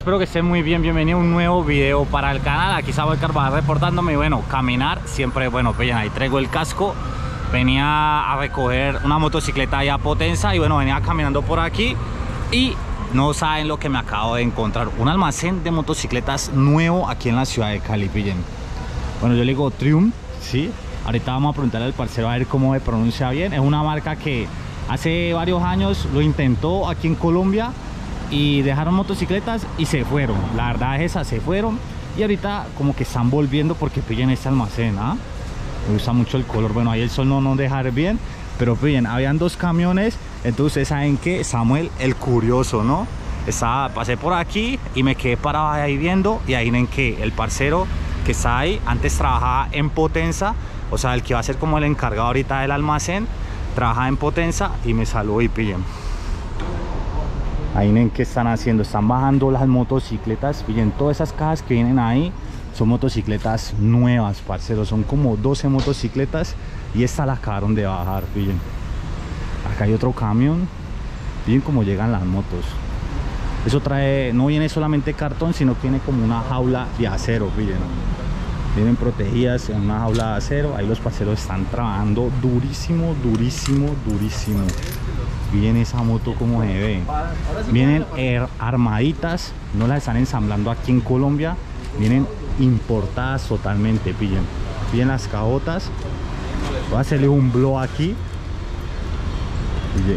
Espero que estén muy bien, bienvenido a un nuevo video para el canal. Aquí Samuel Carvajal reportándome. Y bueno, caminar siempre, bueno, pues ahí traigo el casco. Venía a recoger una motocicleta allá a Potenza y bueno, venía caminando por aquí y no saben lo que me acabo de encontrar. Un almacén de motocicletas nuevo aquí en la ciudad de Cali, pillen. Bueno, yo le digo Triumph, ¿sí? Ahorita vamos a preguntarle al parcero a ver cómo me pronuncia bien. Es una marca que hace varios años lo intentó aquí en Colombia y dejaron motocicletas y se fueron. La verdad es esa, se fueron y ahorita como que están volviendo porque pillen este almacén, ¿ah? Me gusta mucho el color. Bueno, ahí el sol no nos deja ver bien, pero pillen, habían dos camiones. Entonces saben que Samuel el curioso, ¿no? Pasé por aquí y me quedé parado ahí viendo y ahí ven que el parcero que está ahí antes trabajaba en Potenza, o sea, el que va a ser como el encargado ahorita del almacén, trabajaba en Potenza y me saludó y pillen. Ahí ven que están haciendo, están bajando las motocicletas, pillen, todas esas cajas que vienen ahí son motocicletas nuevas, parceros, son como 12 motocicletas y esta la acabaron de bajar, pillen. Acá hay otro camión, pillen cómo llegan las motos. Eso trae, no viene solamente cartón, sino que viene como una jaula de acero, pillen. Vienen protegidas en una jaula de acero, ahí los parceros están trabajando durísimo, durísimo, durísimo. Viene esa moto como se ve. Vienen armaditas, no las están ensamblando aquí en Colombia, vienen importadas totalmente, pillen. Pillen las cabotas. Voy a hacerle un blow aquí. Pillen.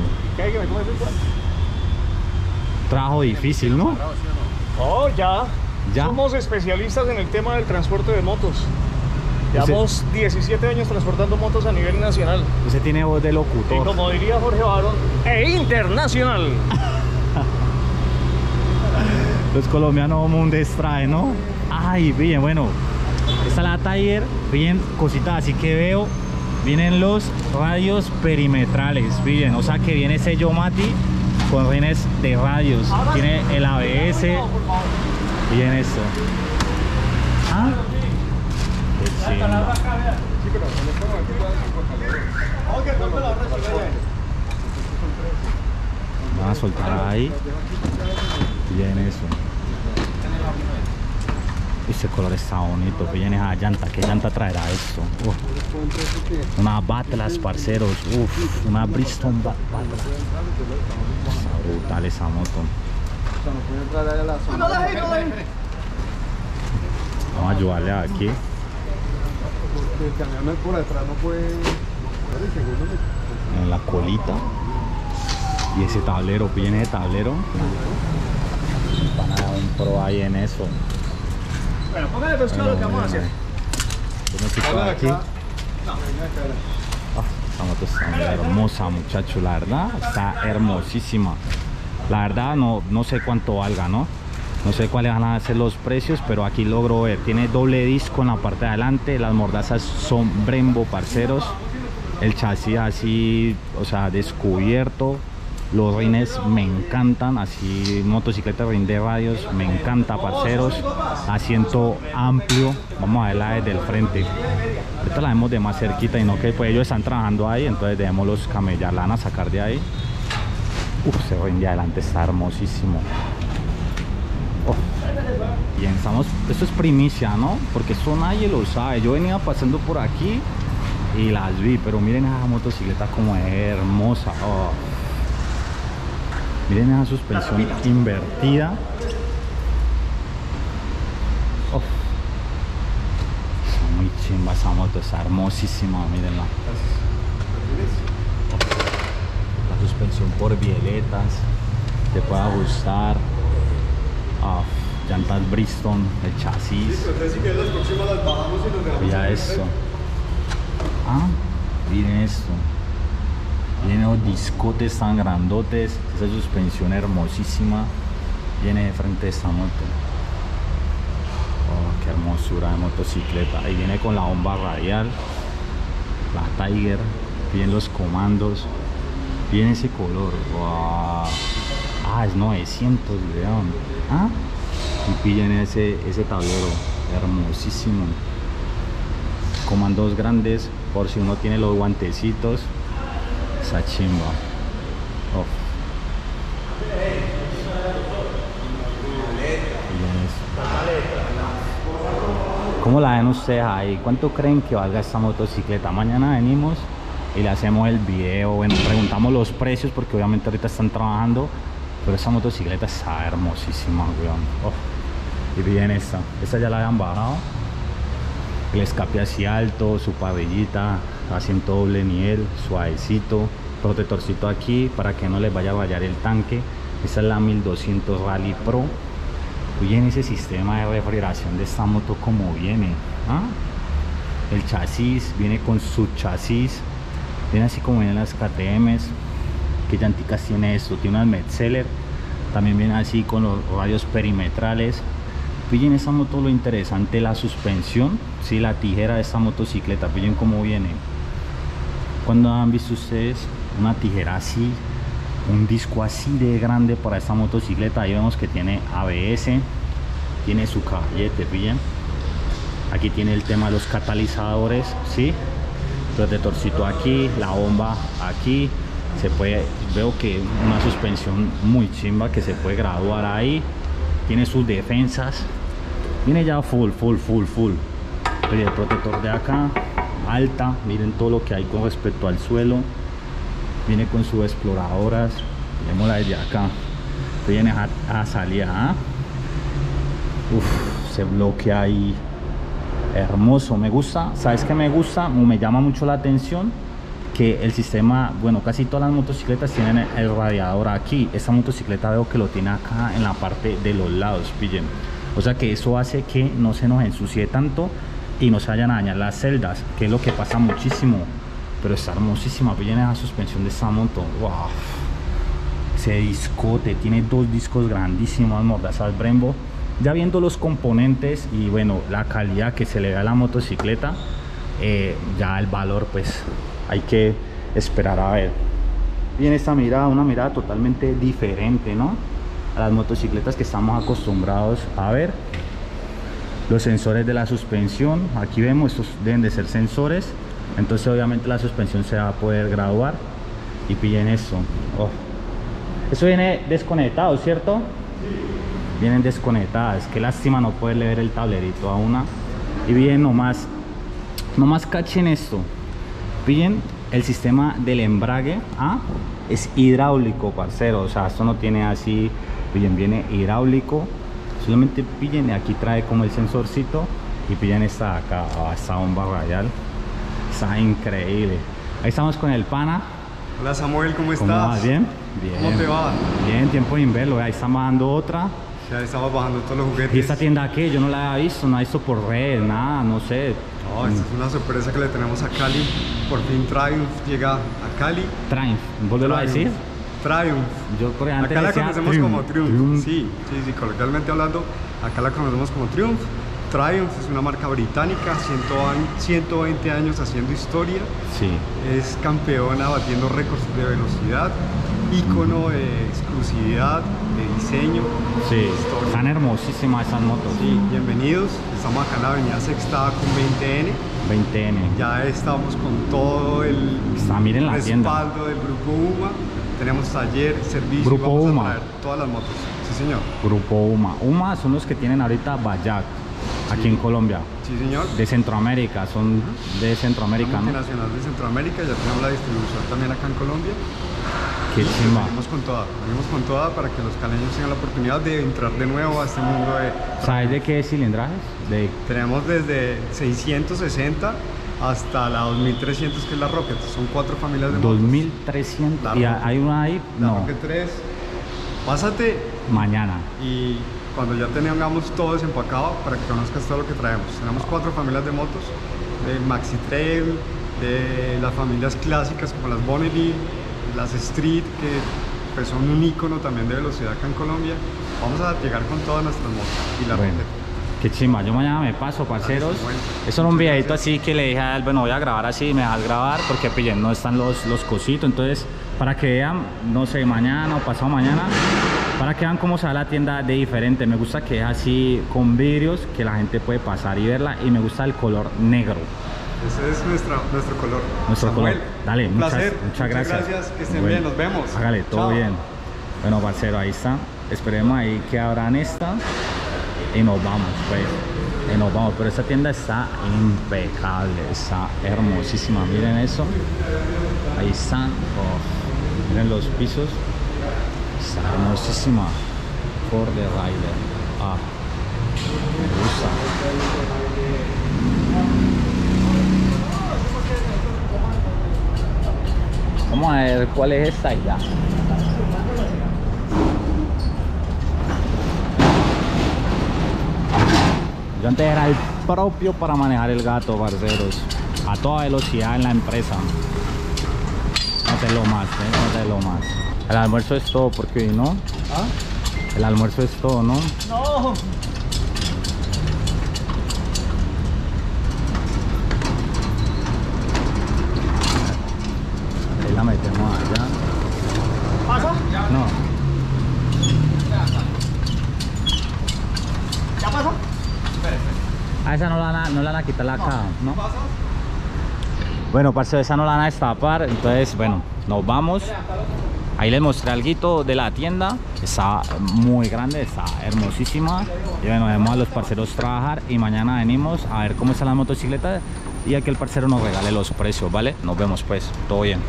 Trabajo difícil, ¿no? Oh, ya. ¿Ya? Somos especialistas en el tema del transporte de motos. Llevamos 17 años transportando motos a nivel nacional. Usted tiene voz de Y locutor. como diría Jorge Barón, ¡e internacional! Los colombianos como un destrae, ¿no? Ay, bien, bueno. Esta es la Tiger, bien cositas así que veo. Vienen los radios perimetrales, bien. O sea que viene sello Mati con rines de radios. Tiene el ABS. Bien esto. ¿Ah? Qué chimba. Van a soltar ahí. Bien eso. Este color está bonito. Bien esa llanta. ¿Qué llanta traerá esto? Una Batlas, parceros. Una Bristol Batlas. Está brutal esa moto. Vamos a ayudarle aquí. En la colita. Y ese tablero, viene ese tablero. Van a dar un pro ahí en eso. Bueno, póngale pues claro lo que vamos a hacer. Aquí. Esta moto está muy hermosa, muchachos. La verdad, está hermosísima. La verdad, no sé cuánto valga, ¿no? No sé cuáles van a ser los precios, pero aquí logro ver. Tiene doble disco en la parte de adelante. Las mordazas son Brembo, parceros. El chasis así, o sea, descubierto. Los rines me encantan. Así, motocicleta rin de radios, me encanta, parceros. Asiento amplio. Vamos a verla desde el frente. Ahorita la vemos de más cerquita y no que pues ellos están trabajando ahí. Entonces dejémoslos camellar, la van a sacar de ahí. Ese rin de adelante está hermosísimo. Bien, esto es primicia, ¿no? Porque esto nadie lo sabe. Yo venía pasando por aquí y las vi, pero miren esa motocicleta como es hermosa. Miren esa suspensión invertida. Está muy chimba esa moto, está hermosísima, mírenla. La suspensión por violetas, se puede ajustar. Llantas Bristol, el chasis. Mira esto. Miren esto. Vienen los discotes tan grandotes. Esa suspensión hermosísima. Viene de frente de esta moto. Qué hermosura de motocicleta. Ahí viene con la bomba radial. La Tiger. Vienen los comandos. Viene ese color. Wow. Es 900, vean. Y pillen ese tablero hermosísimo. Comandos grandes por si uno tiene los guantecitos. Esa chimba. ¿Cómo la ven ustedes ahí? ¿Cuánto creen que valga esta motocicleta? Mañana venimos y le hacemos el video, bueno, preguntamos los precios porque obviamente ahorita están trabajando, pero esta motocicleta está hermosísima, weón. Oh. Y bien esta ya la habían bajado, el escape así alto, su parrillita, asiento doble nivel, suavecito, protectorcito aquí para que no les vaya a rayar el tanque. Esta es la 1200 Rally Pro. Oye, ese sistema de refrigeración de esta moto como viene, ¿ah? El chasis viene con su chasis, viene así como vienen las KTMs. ¿Qué llanticas tiene esto? Tiene unas Metzeler, también viene así con los radios perimetrales. Pillen esta moto, lo interesante, la suspensión, sí, la tijera de esta motocicleta. Pillen cómo viene. ¿Cuándo han visto ustedes una tijera así? Un disco así de grande para esta motocicleta. Ahí vemos que tiene ABS, tiene su caballete, pillen. Aquí tiene el tema de los catalizadores, sí, protectorcito aquí, la bomba aquí. Se puede, veo que una suspensión muy chimba que se puede graduar ahí. Tiene sus defensas, viene ya full. Pero el protector de acá, alta, miren todo lo que hay con respecto al suelo. Viene con sus exploradoras, vemos la desde acá, viene a salida, ¿eh? Se bloquea ahí, hermoso, me gusta. ¿Sabes qué me gusta? Me llama mucho la atención que el sistema, bueno, casi todas las motocicletas tienen el radiador aquí. Esta motocicleta veo que lo tiene acá en la parte de los lados, pillen. O sea que eso hace que no se nos ensucie tanto y no se vayan a dañar las celdas, que es lo que pasa muchísimo. Pero está hermosísima, pillen esa suspensión de esta moto. Wow. Ese discote, tiene dos discos grandísimos, mordazas Brembo. Ya viendo los componentes y bueno, la calidad que se le da a la motocicleta, ya el valor pues hay que esperar a ver. Bien, esta mirada, una mirada totalmente diferente, ¿no? A las motocicletas que estamos acostumbrados a ver. Los sensores de la suspensión, aquí vemos, estos deben de ser sensores. Entonces obviamente la suspensión se va a poder graduar. Y pillen esto. Oh. Eso viene desconectado, ¿cierto? Sí. Vienen desconectadas. Qué lástima no poderle ver el tablerito a una. Y bien, nomás cachen esto. Pillen el sistema del embrague. ¿Ah? Es hidráulico, parcero. O sea, esto no tiene así. Pillen, viene hidráulico. Solamente pillen, aquí trae como el sensorcito. Y pillen esta de acá, esta bomba radial. Está increíble. Ahí estamos con el pana. Hola Samuel, ¿cómo estás? ¿Cómo vas? ¿Bien? Bien. ¿Cómo te va? Bien, tiempo de verlo. Ahí estamos dando otra. Ya estamos bajando todos los juguetes. ¿Y esta tienda aquí? Yo no la había visto, no la he visto por red, nada, no sé. No, esta es una sorpresa que le tenemos a Cali. Por fin Triumph llega a Cali. Triumph, ¿vuélvelo a decir? Triumph. Yo por antes acá la decía conocemos Triumph. como Triumph. Sí, coloquialmente hablando, acá la conocemos como Triumph. Triumph es una marca británica, 120 años haciendo historia. Sí. Es campeona batiendo récords de velocidad, ícono de exclusividad, de diseño. Sí, historia. están hermosísimas esas motos. Sí, bienvenidos. Estamos acá en la avenida Sexta con 20N. 20N. Ya estamos con todo el miren la tienda. respaldo del Grupo UMA. Tenemos taller, servicio. Grupo vamos UMA. a traer todas las motos. Sí, señor. Grupo UMA. UMA son los que tienen ahorita Bayak. Aquí Sí. en Colombia. Sí, señor. De Centroamérica, son de Centroamérica, ¿no? Multinacional de Centroamérica, ya tenemos la distribución también acá en Colombia. Qué chimba. Venimos con toda para que los caleños tengan la oportunidad de entrar de nuevo a este mundo de... ¿Sabes de qué cilindrajes? Tenemos desde 660 hasta la 2300 que es la Rocket, son 4 familias de motos. 2300. ¿Y La hay una ahí? La No. Rocket 3, pásate Mañana. y cuando ya tengamos todo desempacado para que conozcas todo lo que traemos. Tenemos 4 familias de motos, de Maxi Trail, de las familias clásicas como las Bonelli, las Street, que pues, son un icono también de velocidad acá en Colombia. Vamos a llegar con todas nuestras motos y la Bueno, Rocket. qué chimba. Yo mañana me paso, parceros. Bueno, Eso era un muchas videito gracias. así que le dije a él, bueno, voy a grabar así, me dejas grabar porque pillen, no están los cositos. Entonces, para que vean, no sé, mañana o pasado mañana, para que vean cómo se ve la tienda de diferente. Me gusta que es así con vidrios, que la gente puede pasar y verla. Y me gusta el color negro. Ese es nuestro color. Nuestro Samuel, color. Dale, un muchas placer. gracias. Que estén Bueno, bien, nos vemos. Hágale, todo Chao. bien. Bueno, parcero, ahí está. Esperemos ahí que abran esta y nos vamos, pues. Y nos vamos, pero esta tienda está impecable, está hermosísima. Miren eso, ahí están, oh, miren los pisos, está hermosísima. Ford Rider, me gusta. Vamos a ver cuál es esta y ya. Yo antes era el propio para manejar el gato, parceros. A toda velocidad en la empresa. No te lo más, no te lo más. El almuerzo es todo porque hoy, ¿no? ¿Ah? El almuerzo es todo, ¿no? No. Ahí la metemos allá. ¿Pasa? No. ¿Ya pasa? Ah, esa no la van a quitar acá, ¿no? Bueno, parce, esa no la van a destapar. Entonces, bueno, nos vamos. Ahí les mostré algo de la tienda. Está muy grande, está hermosísima. Y bueno, vemos a los parceros trabajar. Y mañana venimos a ver cómo están las motocicletas y a que el parcero nos regale los precios, ¿vale? Nos vemos pues, todo bien.